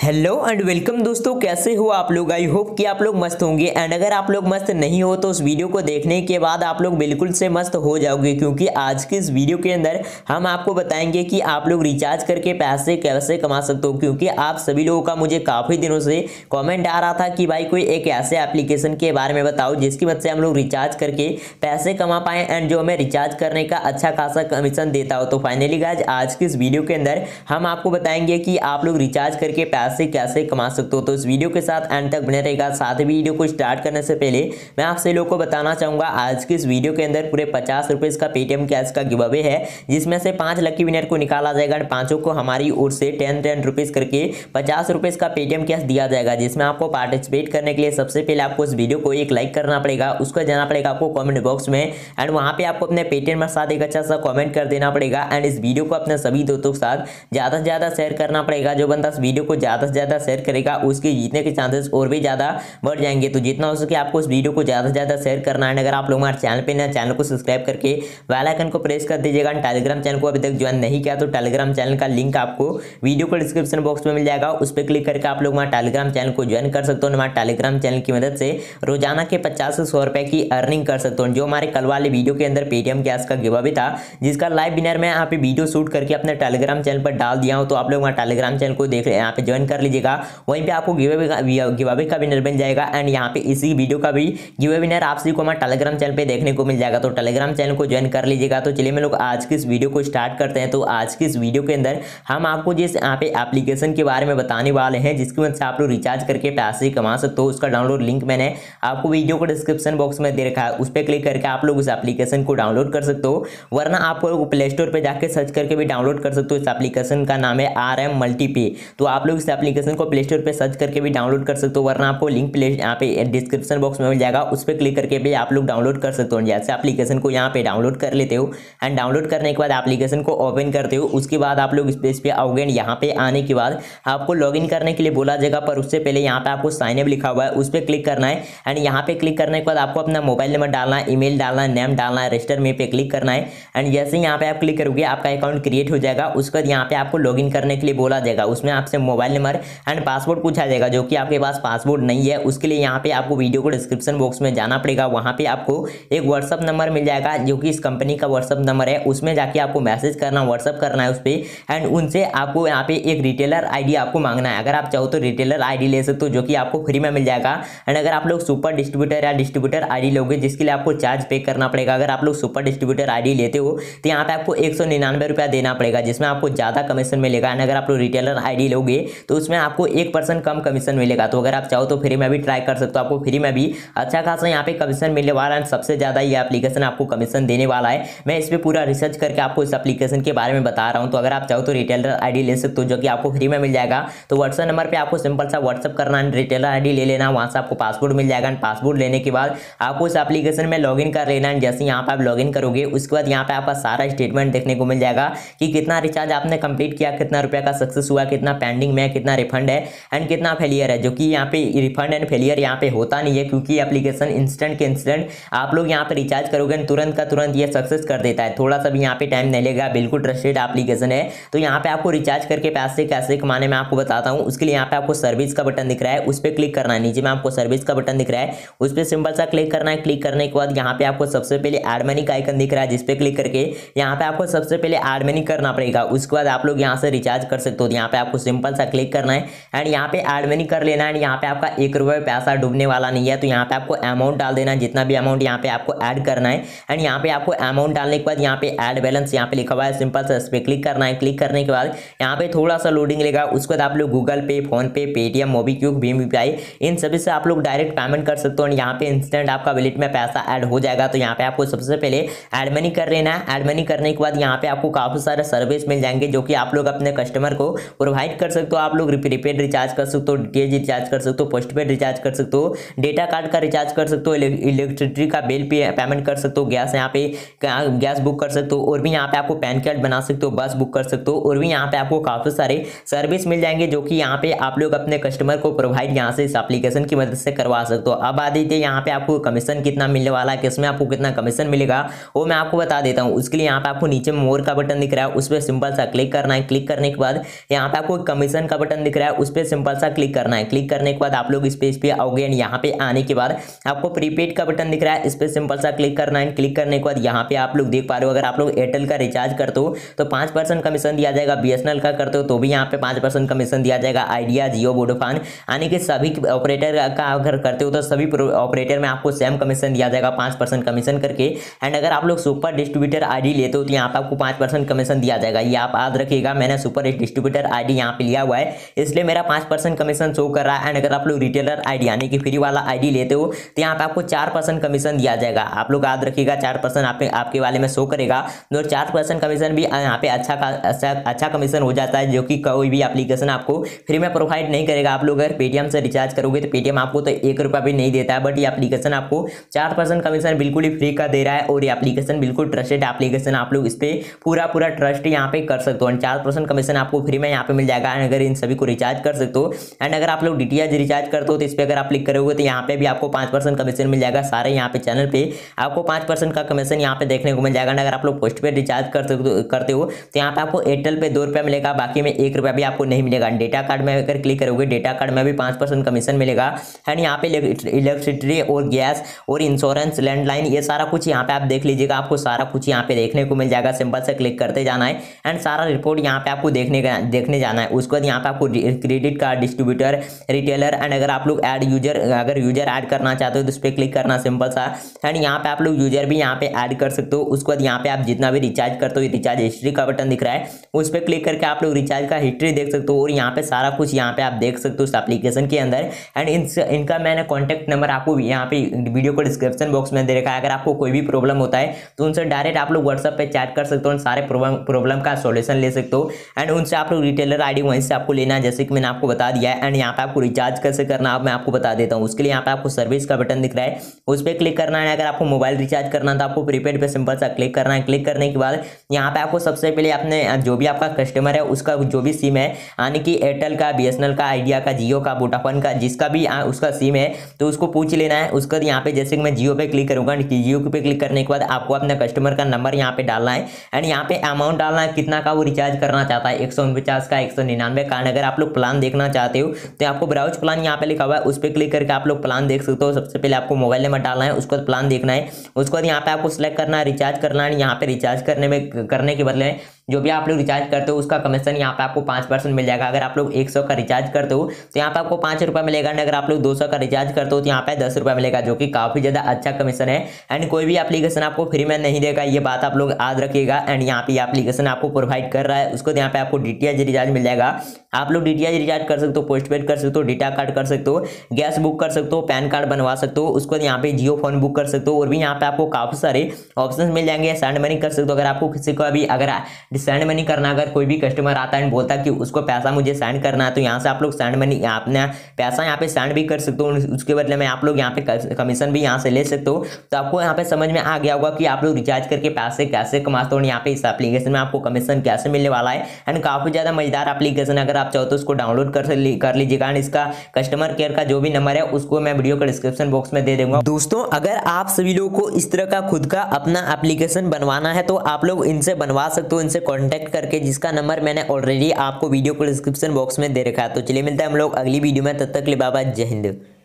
Hello and welcome दोस्तों, कैसे हो आप लोग। आई होप कि आप लोग मस्त होंगे। एंड अगर आप लोग मस्त नहीं हो तो उस वीडियो को देखने के बाद आप लोग बिल्कुल से मस्त हो जाओगे, क्योंकि आज की इस वीडियो के अंदर हम आपको बताएंगे कि आप लोग रिचार्ज करके पैसे कैसे कमा सकते हो। क्योंकि आप सभी लोगों का मुझे काफ़ी दिनों से कॉमेंट आ रहा था कि भाई कोई एक ऐसे एप्लीकेशन के बारे में बताओ जिसकी वजह से हम लोग रिचार्ज करके पैसे कमा पाएँ एंड जो हमें रिचार्ज करने का अच्छा खासा कमीशन देता हो। तो फाइनली गाइस आज की इस वीडियो के अंदर हम आपको बताएंगे कि आप लोग रिचार्ज करके पैसे कैसे कमा सकते हो। तो इस वीडियो के साथ एंड तक बने रहेगा। साथ ही वीडियो को स्टार्ट करने से पहले मैं आपसे लोगों को बताना चाहूंगा आज की इस वीडियो के अंदर पूरे 50 रुपए का पेटीएम कैश का गिव अवे है, जिसमें से 5 लकी विनर को निकाला जाएगा और पांचों को हमारी ओर से 10 रुपीज करके 50 रुपए का पेटीएम कैश दिया जाएगा। जिसमें आपको पार्टिसिपेट करने के लिए सबसे पहले आपको इस वीडियो को एक लाइक करना पड़ेगा, उसको जाना पड़ेगा आपको कॉमेंट बॉक्स में एंड वहां पे आपको अपने पेटीएम के साथ एक अच्छा सा कॉमेंट कर देना पड़ेगा एंड इस वीडियो को अपने सभी दोस्तों के साथ ज्यादा से ज्यादा शेयर करना पड़ेगा। जो बंदा इस वीडियो को ज्यादा से ज्यादा शेयर करेगा उसके जीतने के चांसेस और भी ज्यादा बढ़ जाएंगे। तो जितना हो सके आपको इस वीडियो को ज्यादा से ज्यादा शेयर करना है। अगर आप लोग हमारे चैनल पे नए चैनल को सब्सक्राइब करके बेल आइकन को प्रेस कर दीजिएगा। टेलीग्राम चैनल को अभी तक ज्वाइन नहीं किया तो टेलीग्राम चैनल का लिंक आपको वीडियो को डिस्क्रिप्शन बॉक्स में मिल जाएगा, उस पर क्लिक करके आप लोग हमारे टेलीग्राम चैनल को ज्वाइन कर सकते हो। हमारे टेलीग्राम चैनल की मदद से रोजाना के 50 से 100 रुपए की अर्निंग कर सकते हो। जो हमारे कल वाले वीडियो के अंदर पेटीएम कैश का गिव अवे था, जिसका लाइव विनर मैं यहाँ पे वीडियो शूट करके अपने टेलीग्राम चैनल पर डाल दिया हूँ। तो आप लोग हमारे टेलीग्राम चैनल को देख यहाँ पे ज्वाइन कर लीजिएगा। वहीं पे आपको गिव अवे का विनर मिल जाएगा एंड यहाँ पे इसी वीडियो का भी गिव अवे विनर आप सभी को हमारे टेलीग्राम चैनल पे देखने को मिल जाएगा। तो टेलीग्राम चैनल को ज्वाइन कर लीजिएगा। तो चलिए मैं लोग आज की इस वीडियो को स्टार्ट करते हैं। तो आज की इस वीडियो के अंदर हम आपको जिस यहाँ पे एप्लीकेशन के बारे में बताने वाले हैं जिसकी वजह से आप लोग रिचार्ज करके पैसे कमा सकते हो, उसका डाउनलोड लिंक मैंने आपको वीडियो को डिस्क्रिप्शन बॉक्स में दे रखा है, उस पर क्लिक करके आप लोग उस एप्लीकेशन को डाउनलोड कर सकते हो। वरना आप लोग प्ले स्टोर पर जाकर सर्च करके भी डाउनलोड कर सकते हो। इस एप्लीकेशन का नाम है RM मल्टीपे। तो आप लोग इस एप्लीकेशन को प्ले स्टोर पर सर्च करके भी डाउनलोड कर सकते हो, वरना आपको लिंक यहाँ पे डिस्क्रिप्शन बॉक्स में मिल जाएगा, उस पर क्लिक करके भी आप लोग डाउनलोड कर सकते हो। जैसे एप्लीकेशन को यहाँ पे डाउनलोड कर लेते हो एंड डाउनलोड करने के बाद एप्लीकेशन को ओपन करते हो, उसके बाद आप लोग स्पेस पे आओगे। यहाँ पे आने के बाद आपको लॉगिन करने के लिए बोला जाएगा, पर उससे पहले यहाँ पे आपको साइन अप लिखा हुआ है, उस पर क्लिक करना है एंड यहाँ पे क्लिक करने के बाद आपको अपना मोबाइल नंबर डालना है, ईमेल डालना है, नेम डालना है, रजिस्टर में पे क्लिक करना है एंड जैसे यहाँ पे आप क्लिक करोगे आपका अकाउंट क्रिएट हो जाएगा। उसके बाद यहाँ पे आपको लॉगिन करने के लिए बोला जाएगा, उसमें आपसे मोबाइल नंबर एंड पासवर्ड पूछा जाएगा। जो कि आपके पास पासवर्ड नहीं है उसके लिए यहाँ पे आपको वीडियो को डिस्क्रिप्शन बॉक्स में जाना पड़ेगा। वहाँ पे आपको एक व्हाट्सअप नंबर मिल जाएगा जो कि इस कंपनी का व्हाट्सअप नंबर है, उसमें जाके आपको मैसेज करना, व्हाट्सअप करना है उस पर एंड उनसे आपको यहाँ पे एक रिटेलर आईडी आपको मांगना है। अगर आप चाहो तो रिटेलर आईडी ले सकते हो जो कि आपको फ्री में मिल जाएगा। एंड अगर आप लोग सुपर डिस्ट्रीब्यूटर या डिस्ट्रीब्यूटर आईडी लोगे जिसके लिए आपको चार्ज पे करना पड़ेगा। अगर आप लोग सुपर डिस्ट्रीब्यूटर आईडी लेते हो तो यहाँ पे आपको 199 रुपया देना पड़ेगा, जिसमें आपको ज्यादा कमीशन मिलेगा। एंड अगर आप लोग रिटेलर आईडी लोगे तो उसमें आपको 1% कम कमीशन मिलेगा। तो अगर आप चाहो तो फ्री में भी ट्राई कर सकते हो, आपको फ्री में भी अच्छा खासा यहाँ पे कमीशन मिलने वाला है। सबसे ज्यादा ये एप्लीकेशन आपको कमीशन देने वाला है। मैं इस पे पूरा रिसर्च करके आपको इस एप्लीकेशन के बारे में बता रहा हूँ। तो अगर आप चाहो तो रिटेलर आईडी ले सकते हो जो कि आपको फ्री में मिल जाएगा। तो व्हाट्सएप नंबर पे आपको सिंपल सा व्हाट्सएप करना है, रिटेलर आईडी ले लेना, वहां से आपको पासवर्ड मिल जाएगा। पासवर्ड लेने के बाद आपको इस एप्लीकेशन में लॉगिन कर लेना है। जैसे यहाँ पे आप लॉगिन करोगे उसके बाद यहाँ पे आपका सारा स्टेटमेंट देखने को मिल जाएगा कि कितना रिचार्ज आपने कंप्लीट किया, कितना रुपया का सक्सेस हुआ, कितना पेंडिंग में, कितना रिफंड है एंड कितना फेलियर है। जो कि यहाँ पे रिफंड एंड फेलियर यहाँ पे होता नहीं है, क्योंकि एप्लीकेशन इंस्टेंट के इंस्टेंट आप लोग यहाँ पे रिचार्ज करोगे तुरंत का तुरंत ये सक्सेस कर देता है। थोड़ा सा भी यहाँ पे टाइम नहीं लगेगा, बिल्कुल ट्रस्टेड एप्लीकेशन है। तो यहाँ पे आपको रिचार्ज करके पैसे कैसे कमाने में आपको बताता हूँ। उसके लिए यहाँ पे आपको सर्विस का बटन दिख रहा है, उस पर क्लिक करना है। नीचे में आपको सर्विस का बटन दिख रहा है, उस पर सिंपल सा क्लिक करना है। क्लिक करने के बाद यहाँ पे आपको सबसे पहले एड मनी का आइकन दिख रहा है, जिसपे क्लिक करके यहाँ पे आपको सबसे पहले एड मनी करना पड़ेगा। उसके बाद आप लोग यहाँ से रिचार्ज कर सकते हो। यहाँ पे आपको सिंपल सा क्लिक करना है एंड यहाँ पे एड मनी कर लेना है। यहाँ पे आपका 1 रुपये पैसा डूबने वाला नहीं है। तो यहाँ पे आपको अमाउंट डाल देना है, जितना भी अमाउंट यहाँ पे आपको ऐड करना है एंड यहाँ पे आपको अमाउंट डालने के बाद यहाँ पे ऐड बैलेंस यहाँ पे लिखा हुआ है, सिंपल सा इस पे क्लिक करना है। क्लिक करने के बाद यहाँ पे थोड़ा सा लोडिंग लेगा। उसके बाद आप लोग Google Pay, PhonePe, Paytm, MobiKwik, भीम यूपीआई इन सभी से आप लोग डायरेक्ट पेमेंट कर सकते हो। यहाँ पे इंस्टेंट आपका वॉलेट में पैसा ऐड हो जाएगा। तो यहाँ पे आपको सबसे पहले ऐड मनी कर लेना है। ऐड मनी करने के बाद यहाँ पे आपको काफी सारे सर्विस मिल जाएंगे जो कि आप लोग अपने कस्टमर को प्रोवाइड कर सकते हो। आप लोग प्रीपेड रिचार्ज कर सकते हो, डीटीएच रिचार्ज कर सकते हो, पोस्टपेड रिचार्ज कर सकते हो, डेटा कार्ड का रिचार्ज कर सकते हो, इलेक्ट्रिसिटी का बिल पेमेंट कर सकते हो, गैस यहाँ पे गैस बुक कर सकते हो और भी यहाँ पे आपको पैन कार्ड बना सकते हो, बस बुक कर सकते हो और भी यहाँ पे आपको काफी सारे सर्विस मिल जाएंगे जो कि यहाँ पे आप लोग अपने कस्टमर को प्रोवाइड यहाँ से इस एप्लीकेशन की मदद से करवा सकते हो। अब आ जाइए यहाँ पे आपको कमीशन कितना मिलने वाला है, किसमें आपको कितना कमीशन मिलेगा वो मैं आपको बता देता हूँ। उसके लिए यहाँ पे आपको नीचे मोर का बटन दिख रहा है, उस पर सिंपल सा क्लिक करना है। क्लिक करने के बाद यहाँ पे आपको कमीशन का बटन बटन दिख रहा है उस पर सिंपल सा क्लिक करना है। क्लिक करने के बाद आप लोग इस पेज पे आओगे एंड यहाँ पे आने के बाद आपको प्रीपेड का बटन दिख रहा है, इस पर सिंपल सा क्लिक करना है। क्लिक करने के बाद यहाँ पे आप लोग देख पा रहे हो, अगर आप लोग एयरटेल का रिचार्ज करते हो तो 5% कमीशन दिया जाएगा, बीएसएनएल का करते हो तो भी यहाँ पे 5% कमीशन दिया जाएगा, आइडिया, जियो, वोडाफोन यानी कि सभी ऑपरेटर का अगर करते हो तो सभी ऑपरेटर में आपको सेम कमीशन दिया जाएगा 5% कमीशन करके। एंड अगर आप लोग सुपर डिस्ट्रीब्यूटर आईडी लेते हो तो यहाँ पे आपको 5% कमीशन दिया जाएगा। ये आप याद रखिएगा, मैंने सुपर डिस्ट्रीब्यूटर आईडी यहाँ पे लिया हुआ है इसलिए मेरा 5% कमीशन शो कर रहा है। एंड अगर आप लोग रिटेलर आईडी यानी कि फ्री वाला आईडी लेते हो तो यहाँ पे आपको 4% कमीशन दिया जाएगा। आप लोग याद रखिएगा 4% आपके वाले में शो करेगा और 4% कमीशन भी यहाँ पे अच्छा कमीशन हो जाता है, जो कि कोई भी एप्लीकेशन आपको फ्री में प्रोवाइड नहीं करेगा। आप लोग अगर पेटीएम से रिचार्ज करोगे तो पेटीएम आपको तो 1 रुपया भी नहीं देता है, बट ये एप्लीकेशन आपको 4% कमीशन बिल्कुल ही फ्री का दे रहा है। और ये एप्लीकेशन बिल्कुल ट्रस्टेड एप्लीकेशन, आप लोग इस पर पूरा ट्रस्ट यहाँ पे कर सकते हो। 4% कमीशन आपको फ्री में यहाँ पे मिल जाएगा अगर इन सभी को रिचार्ज कर सकते हो। एंड अगर आप लोग डीटीएच रिचार्ज करते हो तो इस पर अगर आप क्लिक करोगे तो यहाँ पे भी आपको 5% कमीशन मिल जाएगा। सारे यहाँ पे चैनल पे आपको 5% का कमीशन यहाँ पे देखने को मिल जाएगा। अगर आप लोग पोस्ट पे रिचार्ज करते हो तो यहाँ पे आपको एयरटेल पे 2 रुपया मिलेगा, बाकी में 1 रुपया भी आपको नहीं मिलेगा। डेटा कार्ड में अगर क्लिक करोगे डेटा कार्ड में भी 5% कमीशन मिलेगा। एंड यहाँ पे इलेक्ट्रिसिटी और गैस और इंश्योरेंस, लैंडलाइन, ये सारा कुछ यहाँ पे आप देख लीजिएगा, आपको सारा कुछ यहाँ पे देखने को मिल जाएगा। सिंपल से क्लिक करते जाना है एंड सारा रिपोर्ट यहाँ पे आपको देखने जाना है। उसके बाद यहाँ पे आपको credit card, distributor, retailer and अगर आप लोग ऐड यूजर, अगर यूजर ऐड करना चाहते हो तो उस पर क्लिक करना सिंपल सा। एंड यहाँ पे आप लोग यूजर भी यहाँ पे ऐड कर सकते हो। उसके बाद यहाँ पे आप जितना भी रिचार्ज करते हो, रिचार्ज हिस्ट्री का बटन दिख रहा है उस पर क्लिक करके आप लोग रिचार्ज का हिस्ट्री देख सकते हो और यहाँ पे सारा कुछ यहाँ पे आप देख सकते हो उस एप्लीकेशन के अंदर। एंड इनका मैंने कॉन्टैक्ट नंबर आपको यहाँ पे वीडियो को डिस्क्रिप्शन बॉक्स में दे रखा है। अगर आपको कोई भी प्रॉब्लम होता है तो उनसे डायरेक्ट आप लोग व्हाट्सएप पे चैट कर सकते हो, सारे प्रॉब्लम का सॉल्यूशन ले सकते हो। एंड उनसे आप लोग रिटेलर आईडी वहीं से आपको लेना है, जैसे कि मैंने आपको बता दिया है। एंड यहाँ पे आपको रिचार्ज कैसे करना अब मैं आपको बता देता हूँ। उसके लिए यहाँ पे आपको सर्विस का बटन दिख रहा है उस पर क्लिक करना है। अगर आपको मोबाइल रिचार्ज करना तो आपको प्रीपेड पे सिंपल सा क्लिक करना है। क्लिक करने के बाद यहाँ पे आपको सबसे पहले अपने जो भी आपका कस्टमर है उसका जो भी सिम है, यानी कि एयरटेल का, बीएसएनएल का, आइडिया का, जियो का, वोडाफोन का, जिसका भी उसका सिम है तो उसको पूछ लेना है। उसके बाद यहाँ पे जैसे कि मैं जियो पे क्लिक करूंगा, जियो पे क्लिक करने के बाद आपको अपने कस्टमर का नंबर यहाँ पे डालना है एंड यहाँ पे अमाउंट डालना है कितना का वो रिचार्ज करना चाहता है, 149 का, 199 का। अगर आप लोग प्लान देखना चाहते हो तो आपको ब्राउज प्लान यहाँ पे लिखा हुआ है उस पर क्लिक करके आप लोग प्लान देख सकते हो। सबसे पहले आपको मोबाइल नंबर डालना है, उसको प्लान देखना है, उसके बाद यहाँ पे आपको सिलेक्ट करना है रिचार्ज करना है। यहाँ पे रिचार्ज करने के बदले जो भी आप लोग रिचार्ज करते हो उसका कमीशन यहाँ पे आपको 5% मिल जाएगा। अगर आप लोग 100 का रिचार्ज करते हो तो यहाँ पे आपको 5 रुपये मिलेगा। अगर आप लोग 200 का रिचार्ज करते हो तो यहाँ पे 10 रुपये मिलेगा, जो कि काफी ज्यादा अच्छा कमीशन है। एंड कोई भी एप्लीकेशन आपको फ्री में नहीं देगा, ये बात आप लोग याद रखिएगा। एंड यहाँ पे एप्लीकेशन आपको प्रोवाइड कर रहा है, उसको यहाँ पे आपको डीटीएच रिचार्ज मिल जाएगा। आप लोग डीटीएच रिचार्ज कर सकते हो, पोस्टपेड कर सकते हो, डेटा कार्ड कर सकते हो, गैस बुक कर सकते हो, पैन कार्ड बनवा सकते हो, उसको यहाँ पे जियो फोन बुक कर सकते हो। और भी यहाँ पे आपको काफी सारे ऑप्शन मिल जाएंगे। सेंड मनी कर सकते हो, अगर आपको किसी को अभी अगर सेंड मनी करना, अगर कोई भी कस्टमर आता है बोलता है कि उसको पैसा मुझे सेंड करना है तो यहाँ से आप लोग सेंड मनी अपना पैसा यहाँ पे सेंड भी कर सकते हो। उसके बदले में आप लोग यहाँ पे कमीशन भी यहाँ से ले सकते हो। तो आपको यहाँ पे समझ में आ गया होगा कि आप लोग रिचार्ज करके पैसे कैसे कमाते हो, यहाँ पे इस एप्लीकेशन में आपको कमीशन कैसे मिलने वाला है। एंड काफी ज्यादा मजेदार एप्लीकेशन, अगर आप चाहो तो उसको डाउनलोड कर लीजिएगा। एंड इसका कस्टमर केयर का जो भी नंबर है उसको मैं वीडियो का डिस्क्रिप्शन बॉक्स में दे दूंगा। दोस्तों अगर आप सभी लोगों को इस तरह का खुद का अपना एप्लीकेशन बनवाना है तो आप लोग इनसे बनवा सकते हो, इनसे कॉन्टेक्ट करके, जिसका नंबर मैंने ऑलरेडी आपको वीडियो को डिस्क्रिप्शन बॉक्स में दे रखा है। तो चलिए मिलते हैं हम लोग अगली वीडियो में, तब तक के लिए बाय बाय, जय हिंद।